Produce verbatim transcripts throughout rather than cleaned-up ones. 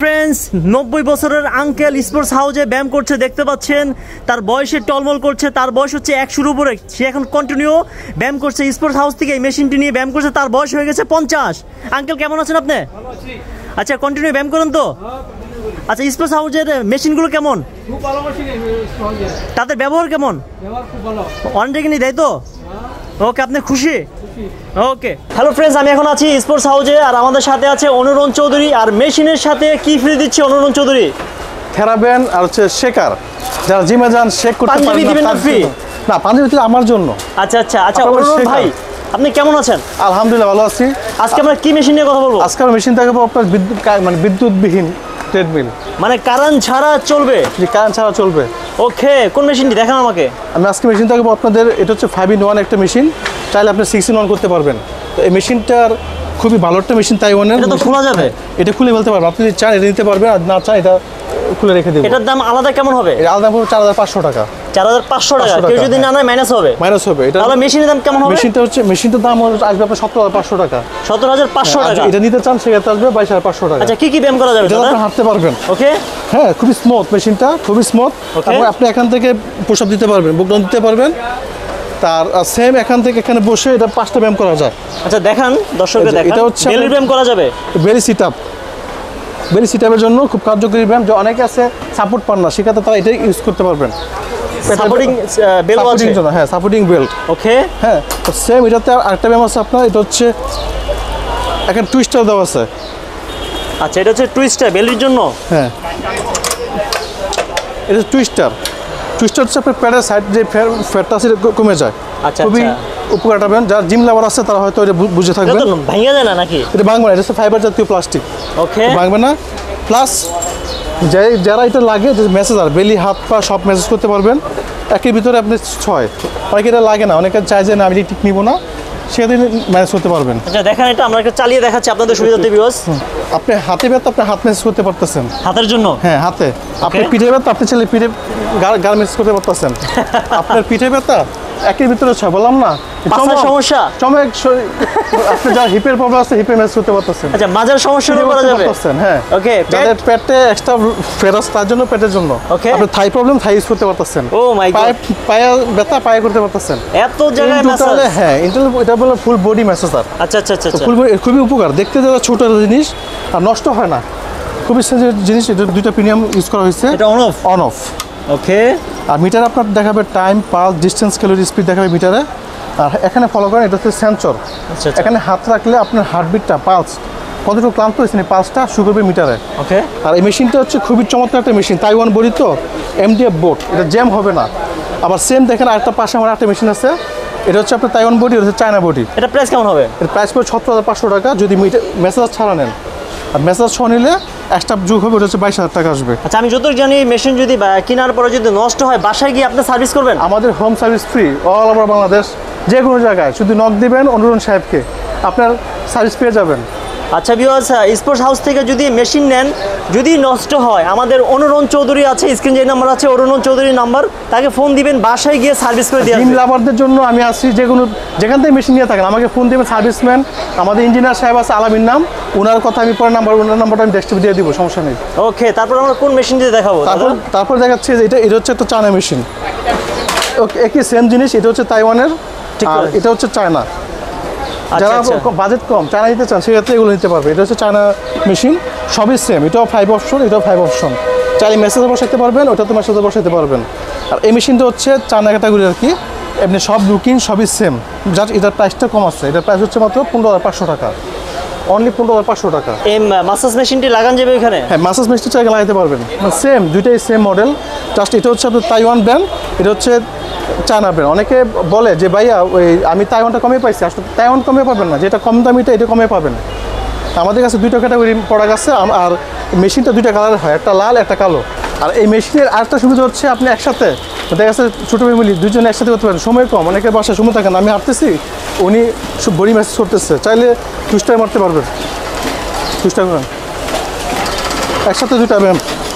Friends, নব্বই বছরের uncle sports হাউসে ব্যায়াম করছে দেখতে পাচ্ছেন। তার বয়সে টলমল করছে, তার বয়স হচ্ছে একশোর উপরে। সে এখন কন্টিনিউ ব্যায়াম করছে স্পোর্টস হাউস থেকে, এই মেশিনটি নিয়ে ব্যায়াম করছে। তার বয়স হয়ে গেছে পঞ্চাশ। আঙ্কেল কেমন আছেন আপনি? আচ্ছা, কন্টিনিউ ব্যায়াম করেন তো? আচ্ছা, স্পোর্টস হাউসের মেশিনগুলো কেমন? তাদের ব্যবহার কেমন? অনেক নিয়ে দেয় তো? ওকে, আপনি খুশি? ওকে। হ্যালো ফ্রেন্ডস, আমি এখন আছি স্পোর্টস হাউসে, আর আমাদের সাথে আছে অনুরণ চৌধুরী। আর মেশিনের সাথে কি ফ্রি দিচ্ছে অনুরণ চৌধুরী? থেরাবেন আর হচ্ছে শেকার, যারা জিমে যান শেক করতে পারেন পাঞ্জাবি দিবেন না ফ্রি? না, পাঞ্জাবি তো আমার জন্য। আচ্ছা আচ্ছা আচ্ছা, অনুরণ ভাই আপনি কেমন আছেন? আলহামদুলিল্লাহ ভালো আছি। আজকে আমরা কি মেশিন নিয়ে কথা বলবো? আজকে আমরা মেশিন দেখাবো আপনার বিদ্যুৎ, মানে বিদ্যুৎবিহীন ট্রেডমিল, মানে কারেন্ট ছাড়া চলবে? যে কারেন্ট ছাড়া চলবে। ওকে, কোন মেশিনটি দেখান আমাকে। আমি আজকে মেশিন দেখাবো আপনাদের। এটা হচ্ছে ফাইভ ইন ওয়ান একটা মেশিন, চাইলে আপনি সিক্স ইন ওয়ান করতে পারবেন। তো এই মেশিনটার খুবই ভালো একটা মেশিন, তাইওয়ানের। এটা তো খোলা যাবে? এটা খুলে বলতে পারবেন, আপনি যদি চান এটা নিতে পারবেন, আর না চান এটা খুলে রেখে দেবেন। এটার দাম আলাদা কেমন হবে? এর আলাদা হবে চার হাজার পাঁচশো টাকা। চার হাজার পাঁচশো টাকা? কেউ যদি না নেয় মাইনাস হবে? মাইনাস হবে। এটা তাহলে মেশিনের দাম কেমন হবে? মেশিনটা হচ্ছে মেশিনটার দাম আসবে আপনার সতেরো হাজার পাঁচশো টাকা। সতেরো হাজার পাঁচশো টাকা? এটা নিতে চান সেক্ষেত্রে আসবে বাইশ হাজার পাঁচশো টাকা। আচ্ছা, কি কি ব্যায়াম করা যাবে? এটা আপনি হাঁটতে পারবেন। ওকে, হ্যাঁ, খুবই স্মুথ মেশিনটা, খুবই স্মুথ। তারপর আপনি এখান থেকে পুশ আপ দিতে পারবেন, বুক ডাউন দিতে পারবেন। তার সেম এখান থেকে এখানে বসে এটা পাঁচটা ব্যায়াম করা যায়। আচ্ছা দেখান, দর্শকদের দেখান। এটা হচ্ছে বেলি ব্যায়াম করা যাবে? বেলি সিট আপ, বেলি সিট আপের জন্য খুব কার্যকরী ব্যায়াম। যে অনেকে আছে সাপোর্ট পান না, সেক্ষেত্রে তারা এটাই ইউজ করতে পারবেন। সাপোর্টিং বেল্ট আছে? জন্য হ্যাঁ, সাপোর্টিং বেল্ট। ওকে, হ্যাঁ। তো সেম এটাতে আরেকটা ব্যায়াম আছে আপনার, এটা হচ্ছে এখানে টুইস্টার দেওয়া আছে। আচ্ছা, এটা হচ্ছে টুইস্টার বেলির জন্য? হ্যাঁ, এটা টুইস্টার। টুইস্টার হচ্ছে আপনার প্যাডের সাইড যে ফ্যাটটা আছে কমে যায়। আচ্ছা, খুবই উপকার পাবেন। যারা জিম লাভার আছে তারা হয়তো এটা বুঝে থাকবে। এটা ভাঙা যায় না নাকি? এটা ভাঙবে না, এটা হচ্ছে ফাইবার জাতীয় প্লাস্টিক। ওকে, ভাঙবে না। প্লাস যে যারা এটা লাগে যে মেসেজার বেলি হাত পা সব মেসেজ করতে পারবেন একের ভিতরে আপনি ছয়। অনেকে এটা লাগে না, অনেকে চায় যে না আমি ঠিক নিব না, সেদিন ম্যানেজ করতে পারবেন। আচ্ছা দেখেন, এটা আমরা একটা চালিয়ে দেখাচ্ছি আপনাদের সুবিধার্থে ভিউয়ার্স। আপনি হাতে ব্যথা, আপনি হাত মেসেজ করতে পারতেছেন হাতের জন্য? হ্যাঁ, হাতে। আপনি পিঠে ব্যথা, আপনি চাইলে পিঠে গার মেসেজ করতে পারতেছেন। আপনার পিঠে ব্যথা একের ভিতরে ছয়, বললাম না? সমস্যা চমক, আপনি যার হিপের প্রবলেম আছে হিপে মেসেজ করতে পারতেছেন। আচ্ছা, মাজার সমস্যা করা যাবে? হ্যাঁ। ওকে, যাদের পেটে এক্সট্রা ফেরাস তার জন্য পেটের জন্য। ওকে, আপনি থাই প্রবলেম থাই ইউজ করতে পারতেছেন। ও মাই গড, পায়ে ব্যথা পায়ে করতে পারতেছেন। এত জায়গায় ম্যাসাজ? হ্যাঁ, এটা বলে ফুল বডি ম্যাসাজার। আচ্ছা আচ্ছা আচ্ছা, ফুল বডি খুবই উপকার। দেখতে যারা ছোট জিনিস আর নষ্ট হয় না, খুবই সেন্সিটিভ জিনিস। এটা দুইটা প্রিমিয়াম ইউজ করা হয়েছে। এটা on off? On off. Okay. আর মিটার আপনার দেখাবে time, pulse, distance, calorie, speed দেখাবে মিটারে। আর এখানে ফলো করেন, এটা হচ্ছে সেন্সর। এখানে হাত রাখলে আপনার হার্টবিটটা, পালস কতটুকু ক্লান্ত হয়েছে পালসটা শু করবে মিটারে। ওকে। আর এই মেশিনটা হচ্ছে খুবই চমৎকার একটা মেশিন, তাইওয়ান বডি তো, এমডিএফ বোর্ড, এটা জ্যাম হবে না। আবার সেম দেখেন আরেকটা পাশে আমার একটা মেশিন আছে, এটা হচ্ছে আপনার তাইওয়ান বডি, এটা হচ্ছে চায়না বডি। এটা প্রাইস কেমন হবে? এর প্রাইস পড়ে সতেরো হাজার পাঁচশো টাকা যদি মেসেজ ছাড়া নেন। আর মেসেজ ছ নিলে এক্সট্রা যুগ হবে, ওটা হচ্ছে বাইশ হাজার টাকা আসবে। আচ্ছা, আমি যতটুকু জানি মেশিন যদি কেনার পরে যদি নষ্ট হয় বাসায় গিয়ে আপনি সার্ভিস করবেন? আমাদের home service free, all over Bangladesh, যে কোনো জায়গায়। শুধু নক দিবেন অনুরণ সাহেবকে, আপনার সার্ভিস পেয়ে যাবেন। আচ্ছা ভিউয়ার্স, স্পোর্টস হাউস থেকে যদি মেশিন নেন, যদি নষ্ট হয়, আমাদের অনুরণ চৌধুরী আছে, স্ক্রিন যে নাম্বার আছে অনুরণ চৌধুরীর নাম্বার, তাকে ফোন দিবেন, বাসায় গিয়ে সার্ভিস করে দিয়ে আসবেন। জিম লাভারদের জন্য আমি আসছি, যে কোনো যেখান থেকে মেশিন নিয়ে থাকেন আমাকে ফোন দিবেন। সার্ভিসম্যান আমাদের ইঞ্জিনিয়ার সাহেব আছে, আলামিন নাম, ওনার কথা আমি পরে নাম্বার, ওনার নাম্বারটা আমি ডেস্কটপে দিয়ে দিব, সমস্যা নেই। ওকে, তারপর আমরা কোন মেশিন দিয়ে দেখাবো? তারপর তারপর দেখাচ্ছি যে এটা এটা হচ্ছে একটা চায়না মেশিন। ওকে, একই সেম জিনিস। এটা হচ্ছে তাইওয়ানের, আর এটা হচ্ছে চায়না। যারা বাজেট কম চায়না নিতে চান সেক্ষেত্রে এগুলো নিতে পারবে। এটা হচ্ছে চায়না মেশিন, সবই সেম। এটাও ফাইভ অপশন, এটাও ফাইভ অপশন। চাইলে মেসেজে বসাতে পারবেন, ওটাতে মেসেজে বসাতে পারবেন। আর এই মেশিনটা হচ্ছে চায়না ক্যাটাগরি আর কি, এমনি সব লুকিং সবই সেম। জাস্ট এটার প্রাইসটা কম আছে, এটার প্রাইস হচ্ছে মাত্র পনেরো হাজার পাঁচশো টাকা, অনলি পনেরো হাজার পাঁচশো টাকা। এই মাসাজ মেশিনটি লাগান যাবে এখানে? হ্যাঁ, মাসাজ মেশিনটা চাইলে লাগাতে পারবেন, সেম, দুইটাই সেম মডেল। জাস্ট এটা হচ্ছে আপনার তাইওয়ান ব্র্যান্ড, এটা হচ্ছে চায়না ব্র্যান্ড। অনেকে বলে যে ভাইয়া ওই আমি তাইওয়ানটা কমে পাইছি, আসলে তাইওয়ান কমে পাবেন না, যেটা কম দামিটা এটা কমে পাবেন। আমাদের কাছে দুইটা ক্যাটাগরি প্রোডাক্ট আছে, আর মেশিনটা দুইটা কালার হয়, একটা লাল একটা কালো। আর এই মেশিনের আরেকটা সুবিধা হচ্ছে আপনি একসাথে দেখা গেছে ছোটো ফ্যামিলি দুজনে একসাথে করতে পারেন, সময় কম, অনেকের বাসায় সময় থাকে না, আমি হাঁটতেছি উনি বডি ম্যাসেজ করতেছে, চাইলে টুইস্টার মারতে পারবেন, টুইস্টার করেন একসাথে দুইটা ব্যায়াম,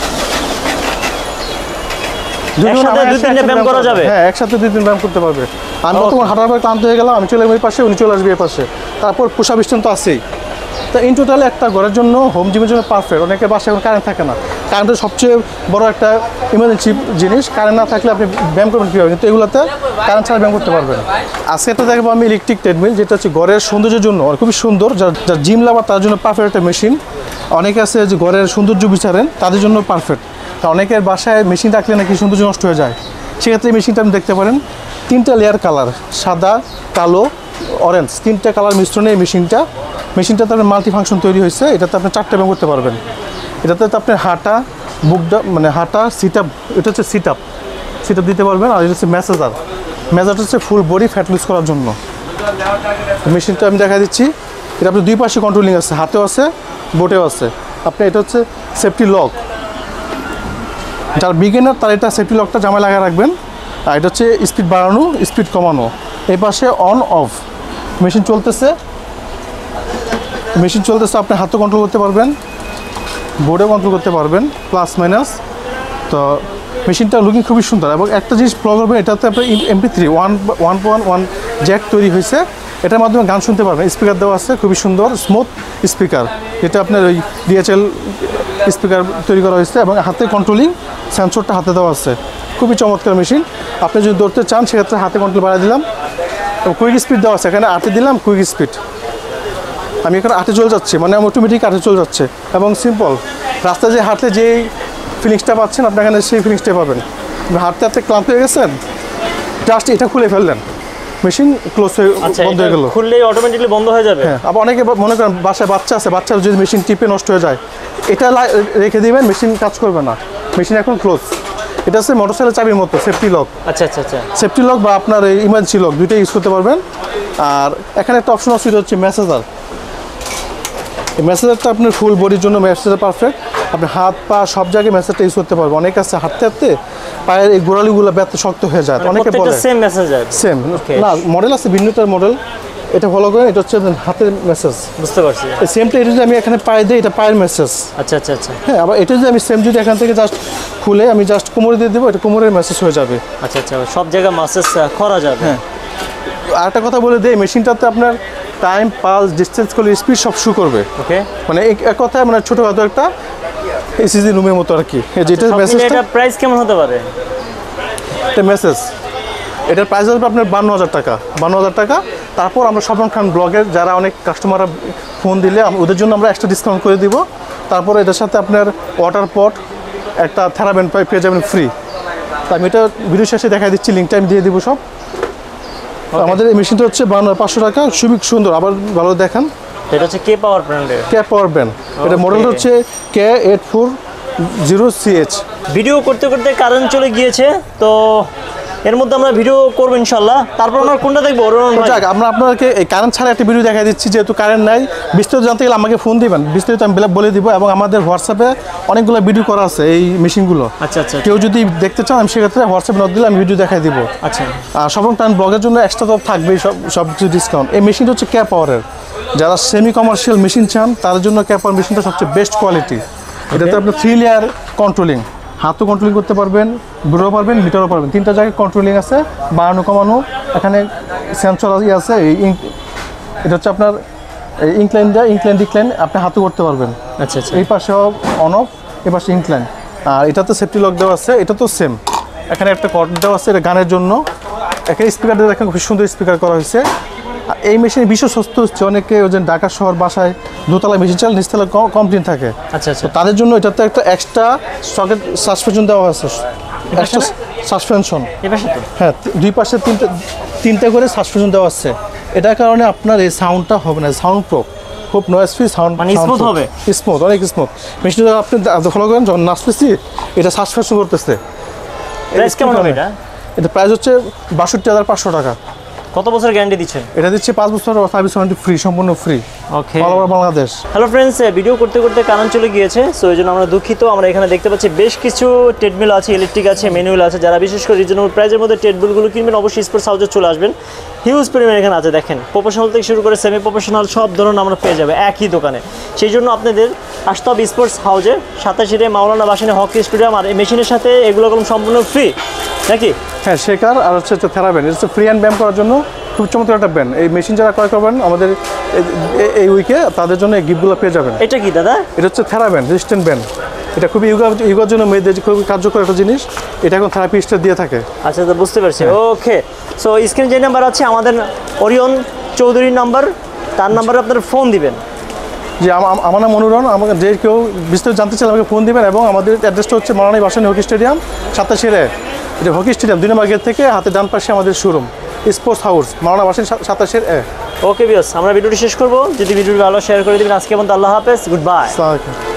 হ্যাঁ একসাথে দুই তিন ব্যায়াম করতে পারবে। আমি তখন হাঁটার পর ক্লান্ত হয়ে গেলাম, আমি চলে ওই পাশে, উনি চলে আসবে এই পাশে। তারপর পুশ আপ স্ট্যান্ড তো আছেই, তো ইন টোটাল একটা ঘরের জন্য হোম জিমের জন্য পারফেক্ট। অনেকের বাসায় এখন কারেন্ট থাকে না, কারেন্টের সবচেয়ে বড় একটা ইমার্জেন্সি জিনিস। কারেন্ট না থাকলে আপনি ব্যায়াম করবেন কীভাবে, কিন্তু এগুলোতে কারেন্ট ছাড়া ব্যায়াম করতে পারবেন। আজকে একটা দেখবো আমি ইলেকট্রিক ট্রেডমিল, যেটা হচ্ছে ঘরের সৌন্দর্যের জন্য খুবই সুন্দর, যার জিম লাভার তার জন্য পারফেক্ট একটা মেশিন। অনেকে আছে যে ঘরের সৌন্দর্য বিচারেন, তাদের জন্য পারফেক্ট। তা অনেকের বাসায় মেশিন রাখলে নাকি সৌন্দর্য নষ্ট হয়ে যায়, সেক্ষেত্রে এই মেশিনটা আপনি দেখতে পারেন। তিনটা লেয়ার কালার, সাদা, কালো, অরেঞ্জ, তিনটা কালার মিশ্রণে এই মেশিনটা মেশিনটাতে আপনার মাল্টি ফাংশন তৈরি হয়েছে। এটাতে আপনি চারটে ব্যায়াম করতে পারবেন। এটাতে তো আপনার হাঁটা, বুকডা মানে হাঁটা, সিট আপ, এটা হচ্ছে সিট আপ সিট আপ দিতে পারবেন। আর এটা হচ্ছে ম্যাসাজার, ম্যাসাজার হচ্ছে ফুল বডি ফ্যাট লুজ করার জন্য। মেশিনটা আমি দেখা দিচ্ছি। এটা আপনার দুই পাশে কন্ট্রোলিং আছে, হাতেও আছে, বোটেও আছে। আপনি এটা হচ্ছে সেফটি লক, যারা বিগিনার তার এটা সেফটি লকটা জামায় লাগায় রাখবেন। আর এটা হচ্ছে স্পিড বাড়ানো, স্পিড কমানো। এই পাশে অন অফ, মেশিন চলতেছে মেশিন চলতেছে আপনি হাতও কন্ট্রোল করতে পারবেন, বোর্ডেও কন্ট্রোল করতে পারবেন, প্লাস মাইনাস। তো মেশিনটা লুকিং খুবই সুন্দর। এবং একটা জিনিস ফলো করবেন, এটাতে আপনার MP three one one point one jack তৈরি হয়েছে, এটার মাধ্যমে গান শুনতে পারবেন। স্পিকার দেওয়া আছে, খুবই সুন্দর স্মুথ স্পিকার। এটা আপনার ওই ডিএচএল স্পিকার তৈরি করা হয়েছে, এবং হাতে কন্ট্রোলিং সেন্সরটা হাতে দেওয়া আছে। খুবই চমৎকার মেশিন। আপনি যদি দৌড়তে চান সেক্ষেত্রে হাতে কন্ট্রোল বাড়াই দিলাম, এবং কুইক স্পিড দেওয়া আছে, এখানে আটে দিলাম কুইক স্পিড। আমি এখানে আটে চলে যাচ্ছি, মানে অটোমেটিক আটে চলে যাচ্ছে। এবং সিম্পল, রাস্তায় যে হাঁটলে যেই ফিলিংসটা পাচ্ছেন আপনি এখানে সেই ফিলিংসটাই পাবেন। হাঁটতে হাঁটতে ক্লান্ত হয়ে গেছেন, জাস্ট এটা খুলে ফেললেন, মেশিন ক্লোজ হয়ে বন্ধ হয়ে গেল, খুললেই অটোমেটিকলি বন্ধ হয়ে যাবে। হ্যাঁ, আবার অনেকে মনে করেন বাসায় বাচ্চা আছে, বাচ্চার যদি মেশিন টিপে নষ্ট হয়ে যায়, এটা রেখে দিবেন, মেশিন কাজ করবে না, মেশিন এখন ক্লোজ। এটা হচ্ছে মোটরসাইকেল চাবির মতো সেফটি লক। আচ্ছা আচ্ছা আচ্ছা সেফটি লক বা আপনার এই ইমার্জেন্সি লক দুইটাই ইউজ করতে পারবেন। আর এখানে একটা অপশন আছে, এটা হচ্ছে মেসেজার। এই মেসেজারটা আপনার ফুল বডির জন্য মেসেজার পারফেক্ট। আপনি হাত পা সব জায়গায় মেসেজটা ইউজ করতে পারবেন। অনেক আছে হাঁটতে হাঁটতে পায়ের এই গোড়ালিগুলো ব্যথা শক্ত হয়ে যায়, অনেকে বলে সেম মেসেজার সেম না, মডেল আছে ভিন্নটার মডেল। এটা ফলো করেন, এটা হচ্ছে হাতের মেসেজ। বুঝতে পারছি। এই সেমটা এটা যদি আমি এখানে পায়ে দিই, এটা পায়ের মেসেজ। আচ্ছা আচ্ছা আচ্ছা হ্যাঁ, আবার এটা যদি আমি সেম যদি এখান থেকে জাস্ট খুলে আমি জাস্ট কোমরে দিয়ে দেবো, এটা কোমরের মেসেজ হয়ে যাবে। আচ্ছা আচ্ছা, সব জায়গায় মেসেজ করা যাবে। হ্যাঁ, আর একটা কথা বলে দিই, মেশিনটাতে আপনার টাইম, পালস, ডিস্টেন্স করলে স্পিড সব শু করবে। ওকে, মানে এক কথায় মানে ছোটখাটো একটা এসিজি রুমের মতো আর কি। যেটা মেসেজটা, এটা প্রাইস কেমন হতে পারে? এটা মেসেজ, এটার প্রাইস আসবে আপনার বান্ন হাজার টাকা বান্ন হাজার টাকা। তারপর আমরা শপন খান ব্লগের যারা অনেক কাস্টমাররা ফোন দিলে ওদের জন্য আমরা এক্সট্রা ডিসকাউন্ট করে দিব। তারপর এটার সাথে আপনার ওয়াটার পট, একটা থেরাবেন পাইপ পেয়ে যাবেন ফ্রি। তা আমি এটা ভিডিও শেষে দেখাই দিচ্ছি, লিঙ্কটা আমি দিয়ে দিব সব। আমাদের এই মেশিনটা হচ্ছে বান্ন পাঁচশো টাকা, খুবই সুন্দর। আবার ভালো দেখান, এটা হচ্ছে কে পাওয়ার ব্র্যান্ডের, কে পাওয়ার ব্র্যান্ড। এটা মডেল হচ্ছে K eight four zero CH. Video করতে করতে কারেন্ট চলে গিয়েছে, তো এর মধ্যে আমরা ভিডিও করবো ইনশাল্লাহ। তারপর আমরা কোনটা দেখবো? যাক, আমরা আপনাকে এই কারেন্ট ছাড়া একটা ভিডিও দেখাই দিচ্ছি, যেহেতু কারেন্ট নাই। বিস্তারিত জানতে গেলে আমাকে ফোন দিবেন, বিস্তারিত আমি বলে দিব। এবং আমাদের হোয়াটসঅ্যাপে অনেকগুলো ভিডিও করা আছে এই মেশিনগুলো। আচ্ছা আচ্ছা, কেউ যদি দেখতে চান আমি সেক্ষেত্রে হোয়াটসঅ্যাপে নক দিলে আমি ভিডিও দেখাই দিব। আচ্ছা, আর সব টাইম ব্লগের জন্য এক্সট্রা তো থাকবেই সব সব কিছু ডিসকাউন্ট। এই মেশিনটা হচ্ছে কে পাওয়ারের। যারা সেমি কমার্শিয়াল মেশিন চান তাদের জন্য কে পাওয়ার মেশিনটা সবচেয়ে বেস্ট কোয়ালিটি। এটাতে আপনার থ্রি লেয়ার কন্ট্রোলিং, হাতও কন্ট্রোলিং করতে পারবেন, বুড়ো পারবেন, মিটারও পারবেন। তিনটা জায়গায় কন্ট্রোলিং আছে, বাড়ানো কমানো। এখানে সেন্সর আছে। এই এটা হচ্ছে আপনার ইনক্লাইন দেয়, ইনক্লাইন ডিক্লাইন আপনি হাতও করতে পারবেন। আচ্ছা আচ্ছা, এই পাশে অন অফ, এই পাশে ইনক্লাইন। আর এটাতে সেফটি লক দেওয়া আছে, এটা তো সেম। এখানে একটা কর্ড দেওয়া আছে, এটা গানের জন্য। এখানে স্পিকার দিয়ে দেখেন, খুব সুন্দর স্পিকার করা হয়েছে। আর এই মেশিন বিশ্ব সস্তা হচ্ছে। অনেকে ওই যে ঢাকা শহর বাসায় দোতলা মেশিন চাল, নিচতলা কমপ্লেন থাকে। আচ্ছা আচ্ছা, তাদের জন্য এটাতে একটা এক্সট্রা সকেট সাসপেনশন দেওয়া আছে, এক্সট্রা সাসপেনশন। হ্যাঁ, দুই পাশে তিনটে তিনটে করে সাসপেনশন দেওয়া আছে। এটার কারণে আপনার এই সাউন্ডটা হবে না, সাউন্ড প্রুফ, খুব নয়েজ ফ্রি সাউন্ড, মানে স্মুথ হবে, স্মুথ, অনেক স্মুথ। মেশিনটা আপনি ফলো করেন, যখন নাচতেছি এটা সাসপেনশন করতেছে। প্রাইস কেমন হবে এটা? এটা প্রাইস হচ্ছে বাষট্টি হাজার পাঁচশো টাকা। কত বছর গ্যারান্টি দিচ্ছেন? এটা দিচ্ছে পাঁচ বছর সার্ভিস ওয়ারেন্টি ফ্রি, সম্পূর্ণ free. Okay, all over Bangladesh. Hello friends, video করতে করতে কারেন্ট চলে গিয়েছে, সো এই জন্য আমরা দুঃখিত। আমরা এখানে দেখতে পাচ্ছি বেশ কিছু ট্রেডমিল আছে, ইলেকট্রিক আছে, ম্যানুয়াল আছে। যারা বিশেষ করে রিজনেবল প্রাইসের মধ্যে ট্রেডমিলগুলো কিনবেন অবশ্যই স্পোর্টস হাউসে চলে আসবেন। হিউজ পরিমাণ এখানে আছে, দেখেন প্রফেশনাল থেকে শুরু করে সেমি প্রফেশনাল সব ধরনের আমরা পেয়ে যাবে একই দোকানে। সেই জন্য আপনাদের আসতে হবে স্পোর্টস হাউসে, সাতাশিরে মাওলানা বাসানি হকি স্টেডিয়াম। আর এই মেশিনের সাথে এগুলো সম্পূর্ণ ফ্রি নাকি? হ্যাঁ, শেখার আর হচ্ছে থেরাবেন, এটা হচ্ছে ফ্রি হ্যান্ড ব্যায়াম করার জন্য খুব চমৎকার একটা ব্যান্ড। এই মেশিন যারা ক্রয় করবেন আমাদের এই উইকে তাদের জন্য এই গিফটগুলো পেয়ে যাবেন। এটা কি দাদা? এটা হচ্ছে থেরা ব্যান্ড, রেজিস্ট্যান্ট ব্যান্ড। এটা খুবই ইউগা ইউগার জন্য মেয়েদের খুবই কার্যকর একটা জিনিস। এটা এখন থেরাপিস্টরা দিয়ে থাকে। আচ্ছা তো বুঝতে পারছি। ওকে, সো স্ক্রিন যে নাম্বার আছে আমাদের অরিয়ন চৌধুরীর নাম্বার, তার নাম্বারে আপনারা ফোন দিবেন। যে আমার নাম অনুরণ, আমাকে যে কেউ বিস্তারিত জানতে চাইলে আমাকে ফোন দিবেন। এবং আমাদের অ্যাড্রেসটা হচ্ছে মৌলানা ভাসানী হকি স্টেডিয়াম, সাতাশের এটা হকি স্টেডিয়াম দুই নম্বর গেট থেকে হাতে ডান পাশে আমাদের showroom sports house Maulana Bhasani সাতাশের এ। ওকে ভিউয়ার্স, আমরা ভিডিওটি শেষ করব। যদি ভিডিওটি ভালো শেয়ার করে দিবেন। আজকে পর্যন্ত আল্লাহ হাফেজ, গুড বাই।